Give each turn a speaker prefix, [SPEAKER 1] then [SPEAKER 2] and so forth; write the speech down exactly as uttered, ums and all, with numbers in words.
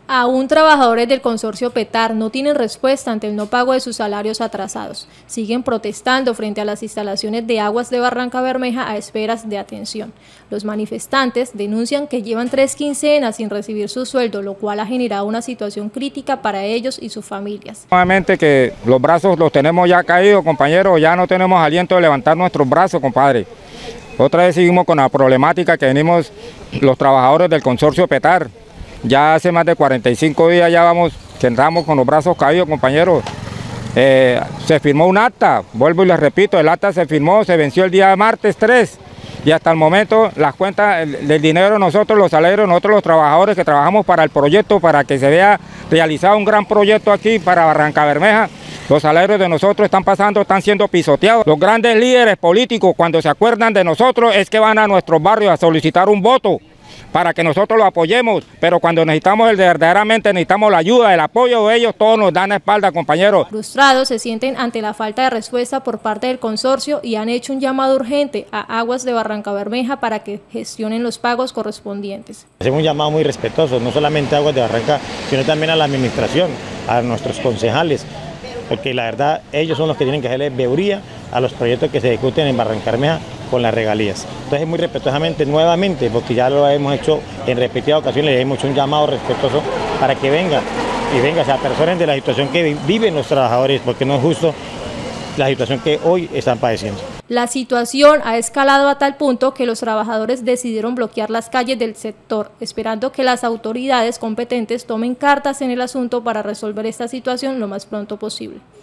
[SPEAKER 1] Aún trabajadores del consorcio Petar no tienen respuesta ante el no pago de sus salarios atrasados. Siguen protestando frente a las instalaciones de Aguas de Barrancabermeja a esperas de atención. Los manifestantes denuncian que llevan tres quincenas sin recibir su sueldo, lo cual ha generado una situación crítica para ellos y sus familias.
[SPEAKER 2] Nuevamente que los brazos los tenemos ya caídos, compañeros, ya no tenemos aliento de levantar nuestros brazos, compadre. Otra vez seguimos con la problemática que venimos los trabajadores del consorcio Petar. Ya hace más de cuarenta y cinco días ya vamos, que entramos con los brazos caídos, compañeros. Eh, se firmó un acta, vuelvo y les repito, el acta se firmó, se venció el día martes tres. Y hasta el momento las cuentas del dinero de nosotros, los salarios, nosotros los trabajadores que trabajamos para el proyecto, para que se vea realizado un gran proyecto aquí para Barrancabermeja, los salarios de nosotros están pasando, están siendo pisoteados. Los grandes líderes políticos cuando se acuerdan de nosotros es que van a nuestros barrios a solicitar un voto para que nosotros lo apoyemos, pero cuando necesitamos el de verdaderamente necesitamos la ayuda, el apoyo de ellos, todos nos dan la espalda, compañeros.
[SPEAKER 1] Frustrados se sienten ante la falta de respuesta por parte del consorcio y han hecho un llamado urgente a Aguas de Barrancabermeja para que gestionen los pagos correspondientes.
[SPEAKER 3] Hacemos un llamado muy respetuoso, no solamente a Aguas de Barranca, sino también a la administración, a nuestros concejales, porque la verdad ellos son los que tienen que hacerle veeduría a los proyectos que se ejecuten en Barrancabermeja con las regalías. Entonces muy respetuosamente, nuevamente, porque ya lo hemos hecho en repetidas ocasiones, le hemos hecho un llamado respetuoso para que vengan y vengan, se apersonen de la situación que viven los trabajadores, porque no es justo la situación que hoy están padeciendo.
[SPEAKER 1] La situación ha escalado a tal punto que los trabajadores decidieron bloquear las calles del sector, esperando que las autoridades competentes tomen cartas en el asunto para resolver esta situación lo más pronto posible.